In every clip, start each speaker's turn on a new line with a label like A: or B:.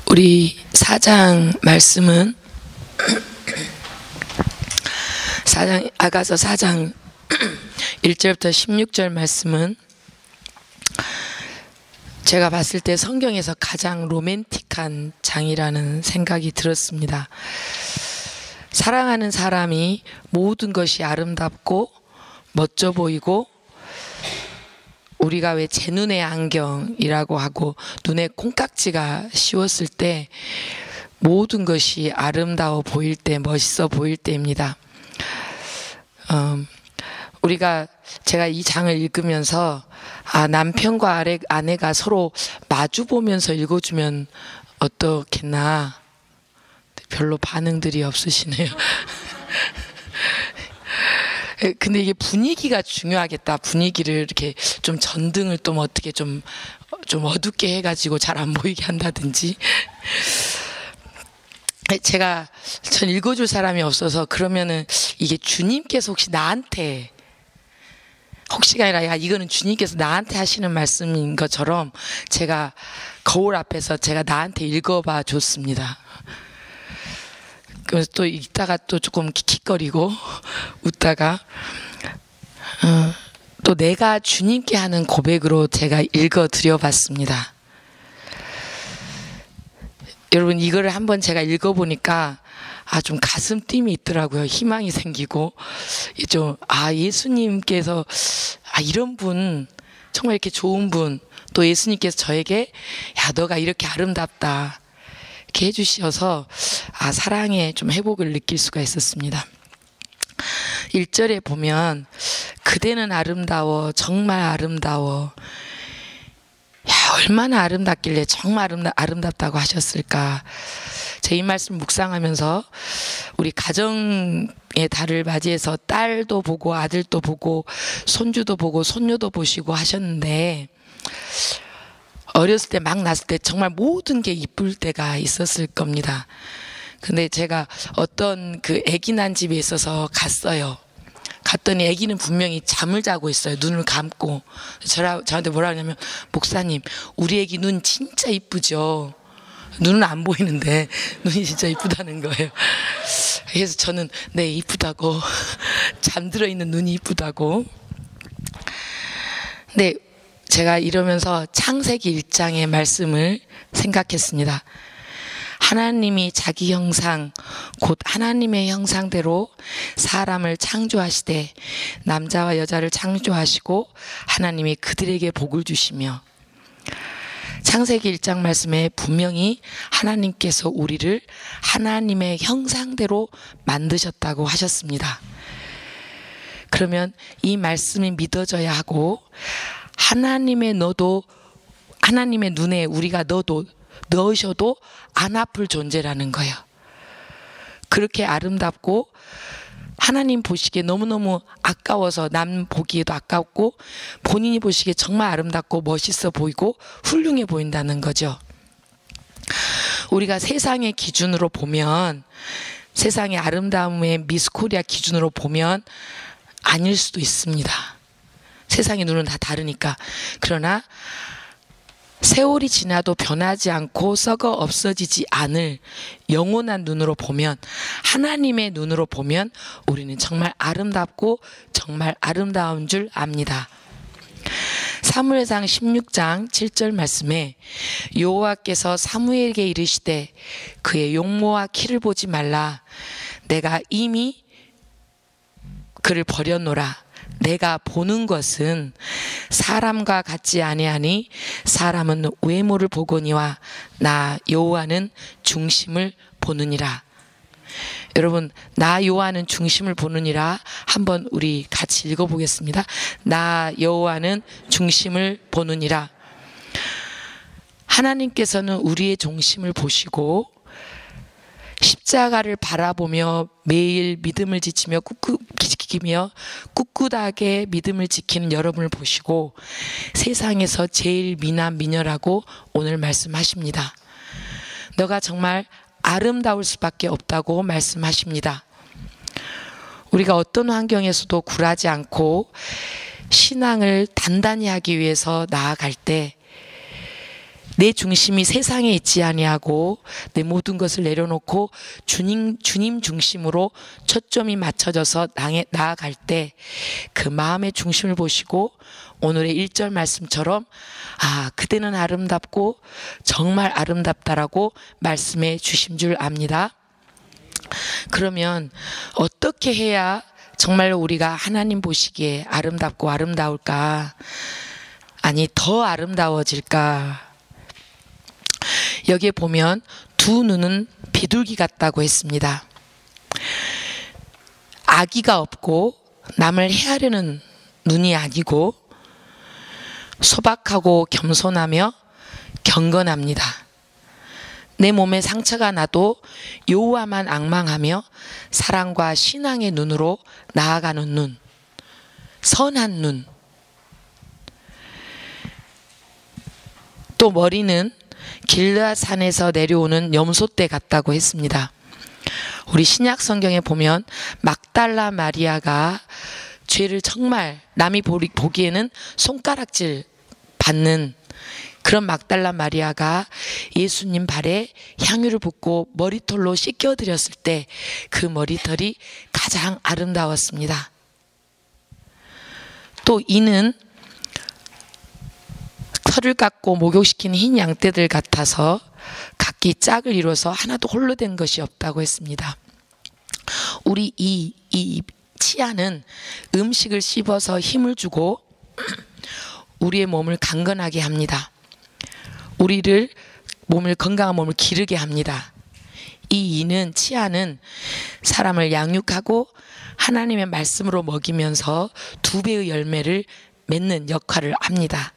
A: 우리 4장 말씀은 아가서 4장 1절부터 16절 말씀은 제가 봤을 때 성경에서 가장 로맨틱한 장이라는 생각이 들었습니다. 사랑하는 사람이 모든 것이 아름답고 멋져 보이고, 우리가 왜 제 눈의 안경이라고 하고 눈에 콩깍지가 씌웠을 때 모든 것이 아름다워 보일 때, 멋있어 보일 때입니다. 제가 이 장을 읽으면서 남편과 아내가 서로 마주 보면서 읽어주면 어떻겠나. 별로 반응들이 없으시네요. 근데 이게 분위기가 중요하겠다. 분위기를 이렇게 좀 전등을 또 어떻게 좀 어둡게 해가지고 잘 안 보이게 한다든지. 전 읽어줄 사람이 없어서, 그러면은 이게 주님께서 혹시 나한테, 혹시가 아니라 이거는 주님께서 나한테 하시는 말씀인 것처럼 제가 거울 앞에서 제가 나한테 읽어봐 줬습니다. 그래서 또 읽다가 또 조금 킥킥거리고 웃다가 또 내가 주님께 하는 고백으로 제가 읽어드려 봤습니다. 여러분, 이거를 한번 제가 읽어보니까 좀 가슴 띵이 있더라고요. 희망이 생기고, 예수님께서 이런 분, 정말 이렇게 좋은 분, 또 예수님께서 저에게 너가 이렇게 아름답다 이렇게 해주셔서 사랑의 좀 회복을 느낄 수가 있었습니다. 1절에 보면 그대는 아름다워, 정말 아름다워. 얼마나 아름답길래 정말 아름답다고 하셨을까. 제가 이 말씀 묵상하면서 우리 가정의 달을 맞이해서 딸도 보고 아들도 보고 손주도 보고 손녀도 보시고 하셨는데, 어렸을 때 막 났을 때 정말 모든 게 이쁠 때가 있었을 겁니다. 근데 제가 어떤 아기 난 집에 있어서 갔더니 아기는 분명히 잠을 자고 있어요. 눈을 감고. 저한테 뭐라 하냐면, 목사님, 우리 아기 눈 진짜 이쁘죠? 눈은 안 보이는데 눈이 진짜 이쁘다는 거예요. 그래서 저는 네, 이쁘다고. 잠들어 있는 눈이 이쁘다고. 근데 제가 이러면서 창세기 1장의 말씀을 생각했습니다. 하나님이 자기 형상, 곧 하나님의 형상대로 사람을 창조하시되 남자와 여자를 창조하시고 하나님이 그들에게 복을 주시며, 창세기 1장 말씀에 분명히 하나님께서 우리를 하나님의 형상대로 만드셨다고 하셨습니다. 그러면 이 말씀이 믿어져야 하고, 하나님의 눈에 우리가 넣으셔도 안 아플 존재라는 거예요. 그렇게 아름답고 하나님 보시기에 너무너무 아까워서 남 보기에도 아깝고 본인이 보시기에 정말 아름답고 멋있어 보이고 훌륭해 보인다는 거죠. 우리가 세상의 기준으로 보면, 세상의 아름다움의 미스 코리아 기준으로 보면 아닐 수도 있습니다. 세상의 눈은 다 다르니까. 그러나 세월이 지나도 변하지 않고 썩어 없어지지 않을 영원한 눈으로 보면, 하나님의 눈으로 보면 우리는 정말 아름답고 정말 아름다운 줄 압니다. 사무엘상 16장 7절 말씀에 여호와께서 사무엘에게 이르시되 그의 용모와 키를 보지 말라. 내가 이미 그를 버렸노라. 내가 보는 것은 사람과 같지 아니하니 사람은 외모를 보거니와 나 여호와는 중심을 보느니라. 여러분, 나 여호와는 중심을 보느니라 한번 우리 같이 읽어보겠습니다. 나 여호와는 중심을 보느니라. 하나님께서는 우리의 중심을 보시고 십자가를 바라보며 매일 믿음을 지키며 꿋꿋하게 믿음을 지키는 여러분을 보시고 세상에서 제일 미남 미녀라고 오늘 말씀하십니다. 너가 정말 아름다울 수밖에 없다고 말씀하십니다. 우리가 어떤 환경에서도 굴하지 않고 신앙을 단단히 하기 위해서 나아갈 때 내 중심이 세상에 있지 아니하고 내 모든 것을 내려놓고 주님 중심으로 초점이 맞춰져서 나아갈 때 그 마음의 중심을 보시고 오늘의 1절 말씀처럼 그대는 아름답고 정말 아름답다라고 말씀해 주신 줄 압니다. 그러면 어떻게 해야 정말 우리가 하나님 보시기에 아름답고 아름다울까? 아니, 더 아름다워질까? 여기에 보면 두 눈은 비둘기 같다고 했습니다. 악의가 없고 남을 해하려는 눈이 아니고 소박하고 겸손하며 경건합니다. 내 몸에 상처가 나도 여호와만 앙망하며 사랑과 신앙의 눈으로 나아가는 눈, 선한 눈. 또 머리는 길르앗 산에서 내려오는 염소떼 같다고 했습니다. 우리 신약 성경에 보면 막달라 마리아가 죄를 정말 남이 보기에는 손가락질 받는 그런 막달라 마리아가 예수님 발에 향유를 붓고 머리털로 씻겨드렸을 때 그 머리털이 가장 아름다웠습니다. 또 이는 털을 깎고 목욕시킨 흰 양떼들 같아서 각기 짝을 이뤄서 하나도 홀로 된 것이 없다고 했습니다. 우리 이 치아는 음식을 씹어서 힘을 주고 우리의 몸을 강건하게 합니다. 건강한 몸을 기르게 합니다. 이 이는 치아는 사람을 양육하고 하나님의 말씀으로 먹이면서 2배의 열매를 맺는 역할을 합니다.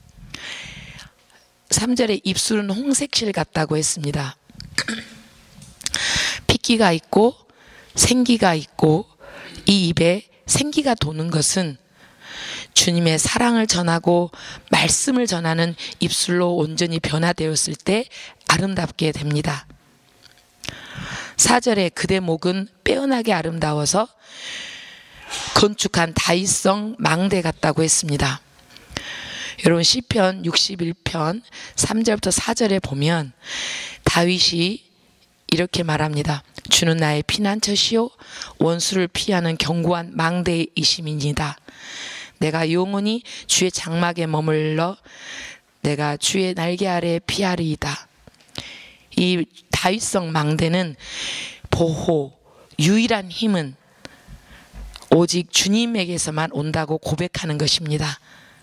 A: 3절에 입술은 홍색실 같다고 했습니다. 핏기가 있고 생기가 있고 이 입에 생기가 도는 것은 주님의 사랑을 전하고 말씀을 전하는 입술로 온전히 변화되었을 때 아름답게 됩니다. 4절에 그대 목은 빼어나게 아름다워서 건축한 다윗성 망대 같다고 했습니다. 여러분 시편 61편 3절부터 4절에 보면 다윗이 이렇게 말합니다. 주는 나의 피난처시요 원수를 피하는 견고한 망대이심이니이다. 내가 영원히 주의 장막에 머물러 내가 주의 날개 아래 피하리이다. 이 다윗성 망대는 보호, 유일한 힘은 오직 주님에게서만 온다고 고백하는 것입니다.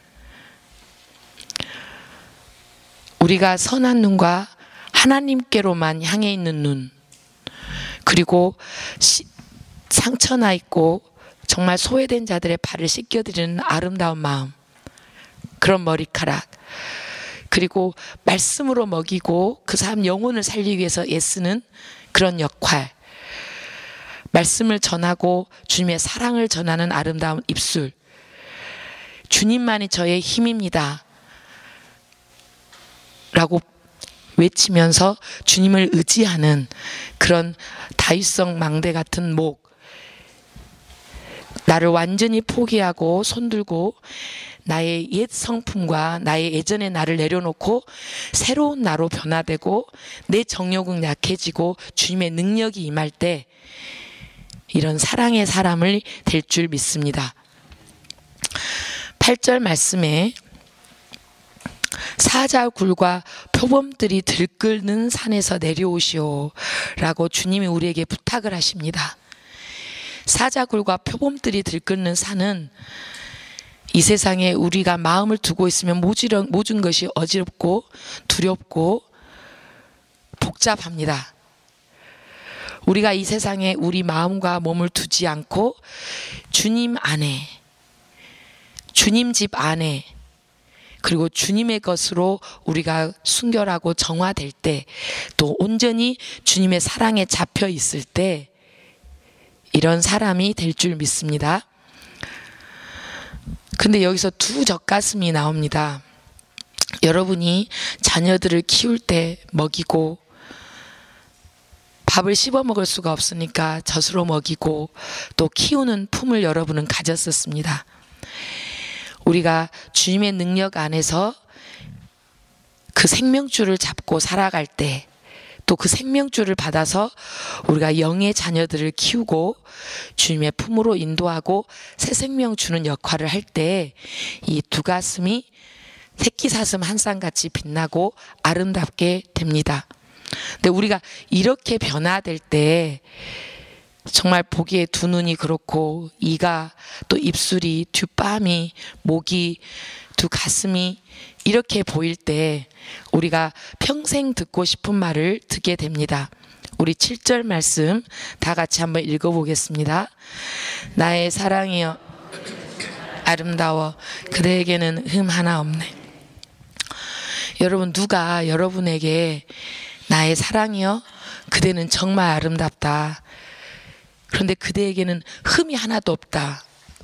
A: 우리가 선한 눈과 하나님께로만 향해 있는 눈, 그리고 상처나 있고 정말 소외된 자들의 발을 씻겨드리는 아름다운 마음, 그런 머리카락, 그리고 말씀으로 먹이고 그 사람 영혼을 살리기 위해서 애쓰는 그런 역할, 말씀을 전하고 주님의 사랑을 전하는 아름다운 입술, 주님만이 저의 힘입니다 라고 외치면서 주님을 의지하는 그런 다윗성 망대 같은 목, 나를 완전히 포기하고 손들고 나의 옛 성품과 나의 예전의 나를 내려놓고 새로운 나로 변화되고 내 정욕은 약해지고 주님의 능력이 임할 때 이런 사랑의 사람을 될 줄 믿습니다. 8절 말씀에 사자굴과 표범들이 들끓는 산에서 내려오시오 라고 주님이 우리에게 부탁을 하십니다. 사자굴과 표범들이 들끓는 산은 이 세상에 우리가 마음을 두고 있으면 모든 것이 어지럽고 두렵고 복잡합니다. 우리가 이 세상에 우리 마음과 몸을 두지 않고 주님 안에, 주님 집 안에, 그리고 주님의 것으로 우리가 순결하고 정화될 때, 또 온전히 주님의 사랑에 잡혀 있을 때 이런 사람이 될 줄 믿습니다. 근데 여기서 두 젖가슴이 나옵니다. 여러분이 자녀들을 키울 때 먹이고 밥을 씹어 먹을 수가 없으니까 젖으로 먹이고 또 키우는 품을 여러분은 가졌었습니다. 우리가 주님의 능력 안에서 그 생명줄을 잡고 살아갈 때, 또 그 생명줄을 받아서 우리가 영의 자녀들을 키우고 주님의 품으로 인도하고 새 생명 주는 역할을 할 때 이 두 가슴이 새끼사슴 한 쌍같이 빛나고 아름답게 됩니다. 근데 우리가 이렇게 변화될 때 정말 보기에 두 눈이 그렇고 이가 또 입술이 뒷밤이 목이 두 가슴이 이렇게 보일 때 우리가 평생 듣고 싶은 말을 듣게 됩니다. 우리 7절 말씀 다 같이 한번 읽어보겠습니다. 나의 사랑이여 아름다워 그대에게는 흠 하나 없네. 여러분, 누가 여러분에게 나의 사랑이여 그대는 정말 아름답다, 그런데 그대에게는 흠이 하나도 없다,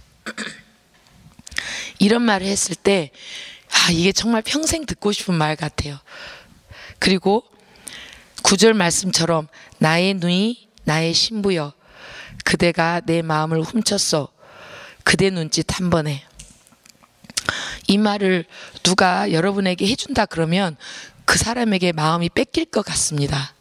A: 이런 말을 했을 때 이게 정말 평생 듣고 싶은 말 같아요. 그리고 9절 말씀처럼 나의 누이 나의 신부여 그대가 내 마음을 훔쳤어 그대 눈짓 한 번에. 이 말을 누가 여러분에게 해준다 그러면 그 사람에게 마음이 뺏길 것 같습니다.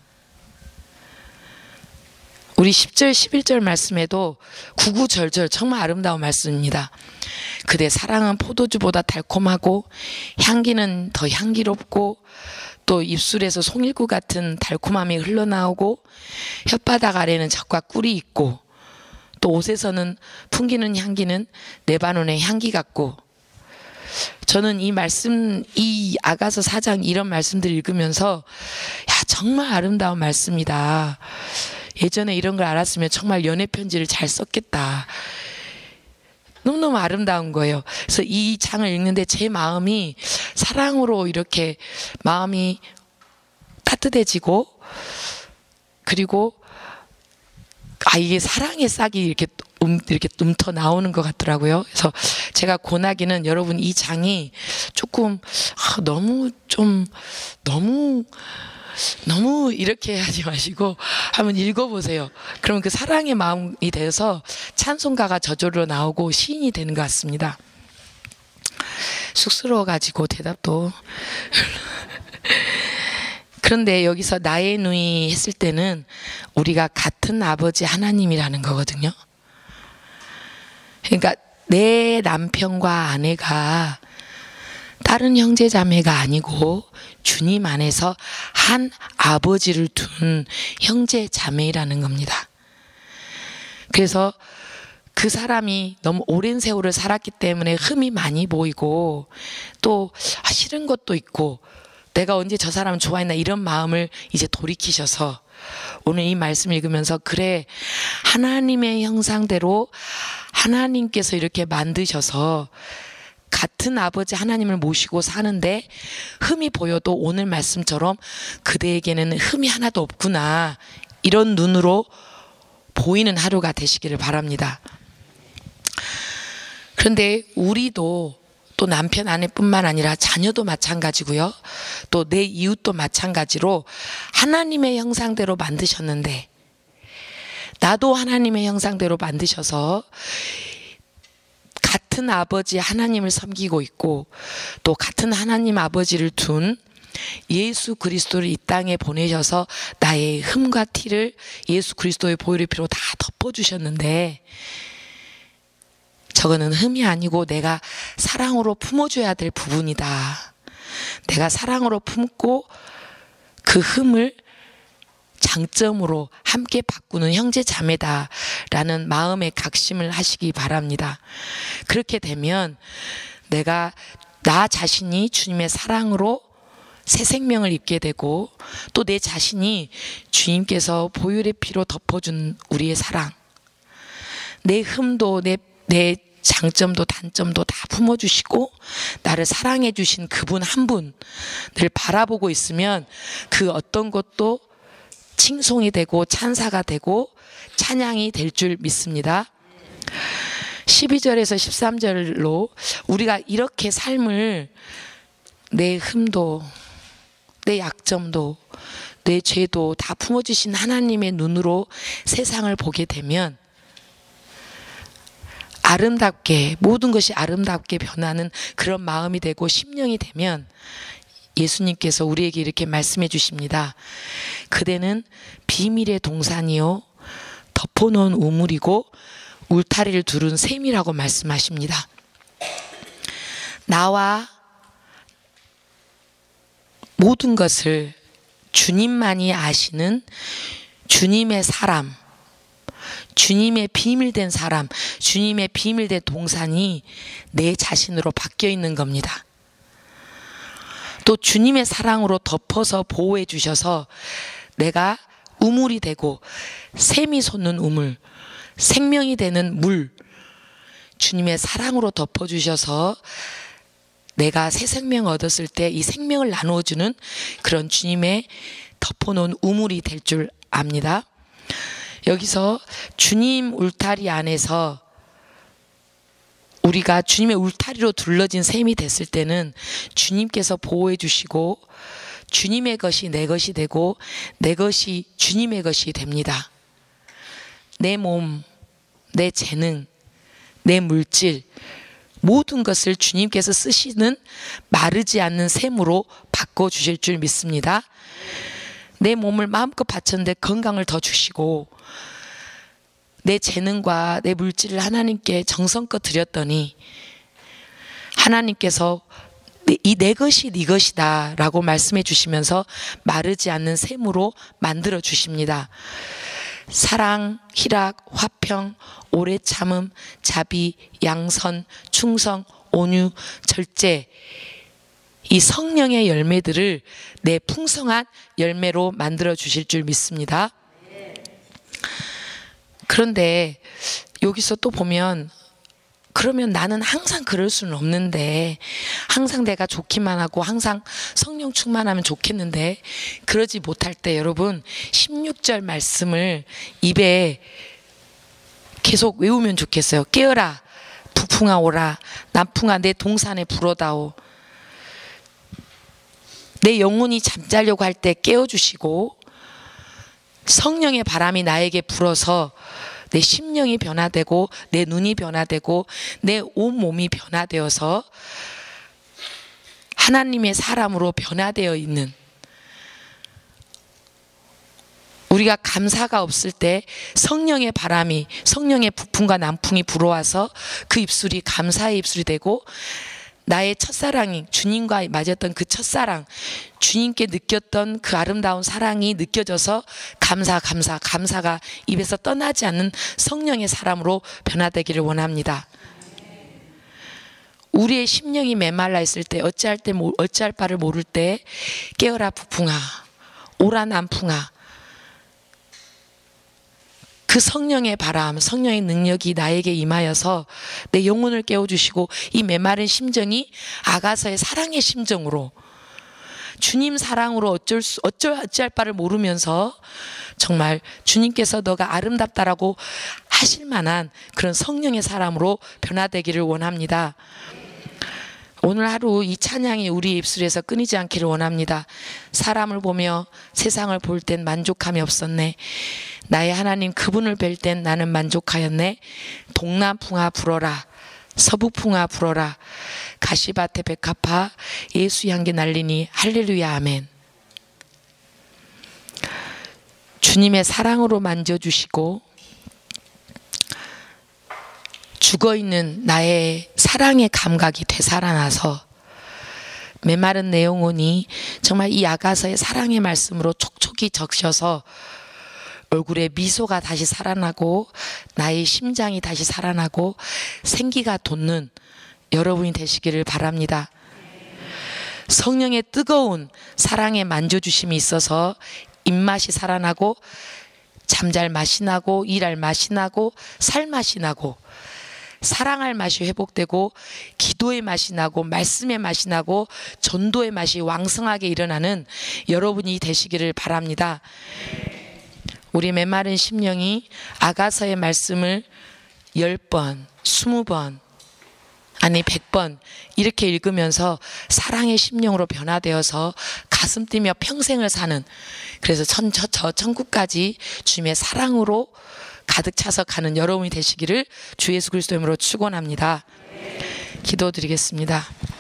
A: 우리 10절 11절 말씀에도 구구절절 정말 아름다운 말씀입니다. 그대 사랑은 포도주보다 달콤하고 향기는 더 향기롭고 또 입술에서 송일구 같은 달콤함이 흘러나오고 혓바닥 아래는 젖과 꿀이 있고 또 옷에서는 풍기는 향기는 레바논의 향기 같고. 저는 이 말씀, 이 아가서 4장 이런 말씀들 읽으면서 정말 아름다운 말씀이다, 예전에 이런 걸 알았으면 정말 연애 편지를 잘 썼겠다, 너무너무 아름다운 거예요. 그래서 이 장을 읽는데 제 마음이 사랑으로 이렇게 마음이 따뜻해지고, 그리고 이게 사랑의 싹이 이렇게 움터 나오는 것 같더라고요. 그래서 제가 권하기는 여러분 이 장이 조금 너무 이렇게 하지 마시고 한번 읽어보세요. 그러면 그 사랑의 마음이 돼서 찬송가가 저절로 나오고 시인이 되는 것 같습니다. 쑥스러워가지고 대답도 그런데 여기서 나의 누이 했을 때는 우리가 같은 아버지 하나님이라는 거거든요. 그러니까 내 남편과 아내가 다른 형제 자매가 아니고 주님 안에서 한 아버지를 둔 형제 자매라는 겁니다. 그래서 그 사람이 너무 오랜 세월을 살았기 때문에 흠이 많이 보이고 또 싫은 것도 있고 내가 언제 저 사람 좋아했나 이런 마음을 이제 돌이키셔서 오늘 이 말씀 읽으면서 그래, 하나님의 형상대로 하나님께서 이렇게 만드셔서 같은 아버지 하나님을 모시고 사는데 흠이 보여도 오늘 말씀처럼 그대에게는 흠이 하나도 없구나, 이런 눈으로 보이는 하루가 되시기를 바랍니다. 그런데 우리도 또 남편 아내뿐만 아니라 자녀도 마찬가지고요, 또 내 이웃도 마찬가지로 하나님의 형상대로 만드셨는데, 나도 하나님의 형상대로 만드셔서 같은 아버지 하나님을 섬기고 있고 또 같은 하나님 아버지를 둔 예수 그리스도를 이 땅에 보내셔서 나의 흠과 티를 예수 그리스도의 보혈의 피로 다 덮어주셨는데, 저거는 흠이 아니고 내가 사랑으로 품어줘야 될 부분이다, 내가 사랑으로 품고 그 흠을 장점으로 함께 바꾸는 형제 자매다라는 마음의 각심을 하시기 바랍니다. 그렇게 되면 내가 나 자신이 주님의 사랑으로 새 생명을 입게 되고 또 내 자신이 주님께서 보혈의 피로 덮어준 우리의 사랑, 내 흠도 내 장점도 단점도 다 품어주시고 나를 사랑해 주신 그분 한 분을 바라보고 있으면 그 어떤 것도 칭송이 되고 찬사가 되고 찬양이 될 줄 믿습니다. 12절에서 13절로 우리가 이렇게 삶을, 내 흠도 내 약점도 내 죄도 다 품어주신 하나님의 눈으로 세상을 보게 되면 아름답게, 모든 것이 아름답게 변하는 그런 마음이 되고 심령이 되면 예수님께서 우리에게 이렇게 말씀해 주십니다. 그대는 비밀의 동산이요 덮어놓은 우물이고 울타리를 두른 샘이라고 말씀하십니다. 나와 모든 것을 주님만이 아시는 주님의 사람, 주님의 비밀된 사람, 주님의 비밀된 동산이 내 자신으로 바뀌어 있는 겁니다. 또 주님의 사랑으로 덮어서 보호해 주셔서 내가 우물이 되고 샘이 솟는 우물, 생명이 되는 물, 주님의 사랑으로 덮어주셔서 내가 새 생명 얻었을 때 이 생명을 나누어주는 그런 주님의 덮어놓은 우물이 될 줄 압니다. 여기서 주님 울타리 안에서 우리가 주님의 울타리로 둘러진 샘이 됐을 때는 주님께서 보호해 주시고 주님의 것이 내 것이 되고 내 것이 주님의 것이 됩니다. 내 몸, 내 재능, 내 물질 모든 것을 주님께서 쓰시는 마르지 않는 샘으로 바꿔주실 줄 믿습니다. 내 몸을 마음껏 바쳤는데 건강을 더 주시고 내 재능과 내 물질을 하나님께 정성껏 드렸더니 하나님께서 이 내 것이 네 것이다 라고 말씀해 주시면서 마르지 않는 샘으로 만들어 주십니다. 사랑, 희락, 화평, 오래 참음, 자비, 양선, 충성, 온유, 절제 이 성령의 열매들을 내 풍성한 열매로 만들어 주실 줄 믿습니다. 그런데 여기서 또 보면 그러면 나는 항상 그럴 수는 없는데 항상 내가 좋기만 하고 항상 성령 충만하면 좋겠는데 그러지 못할 때 여러분 16절 말씀을 입에 계속 외우면 좋겠어요. 깨어라 북풍아 오라 남풍아 내 동산에 불어다오. 내 영혼이 잠자려고 할 때 깨워주시고 성령의 바람이 나에게 불어서 내 심령이 변화되고 내 눈이 변화되고 내 온몸이 변화되어서 하나님의 사람으로 변화되어 있는 우리가 감사가 없을 때 성령의 바람이 성령의 북풍과 남풍이 불어와서 그 입술이 감사의 입술이 되고 나의 첫사랑이 주님과 맞았던 그 첫사랑 주님께 느꼈던 그 아름다운 사랑이 느껴져서 감사가 입에서 떠나지 않는 성령의 사람으로 변화되기를 원합니다. 우리의 심령이 메말라 있을 때 어찌할 바를 모를 때 깨어라 북풍아 오라 남풍아 그 성령의 바람, 성령의 능력이 나에게 임하여서 내 영혼을 깨워주시고 이 메마른 심정이 아가서의 사랑의 심정으로 주님 사랑으로 어찌할 바를 모르면서 정말 주님께서 너가 아름답다라고 하실 만한 그런 성령의 사람으로 변화되기를 원합니다. 오늘 하루 이 찬양이 우리 입술에서 끊이지 않기를 원합니다. 사람을 보며 세상을 볼 땐 만족함이 없었네. 나의 하나님 그분을 뵐 땐 나는 만족하였네. 동남풍아 불어라 서북풍아 불어라 가시밭에 백합화 예수 향기 날리니 할렐루야 아멘. 주님의 사랑으로 만져주시고 죽어있는 나의 사랑의 감각이 되살아나서 메마른 내 영혼이 정말 이 아가서의 사랑의 말씀으로 촉촉이 적셔서 얼굴에 미소가 다시 살아나고 나의 심장이 다시 살아나고 생기가 돋는 여러분이 되시기를 바랍니다. 성령의 뜨거운 사랑의 만져주심이 있어서 입맛이 살아나고 잠잘 맛이 나고 일할 맛이 나고 살 맛이 나고 사랑할 맛이 회복되고 기도의 맛이 나고 말씀의 맛이 나고 전도의 맛이 왕성하게 일어나는 여러분이 되시기를 바랍니다. 우리 메마른 심령이 아가서의 말씀을 10번, 20번 아니 100번 이렇게 읽으면서 사랑의 심령으로 변화되어서 가슴 뛰며 평생을 사는 그래서 저 천국까지 주님의 사랑으로 가득 차서 가는 여러분이 되시기를 주 예수 그리스도 이름으로 축원합니다. 기도드리겠습니다.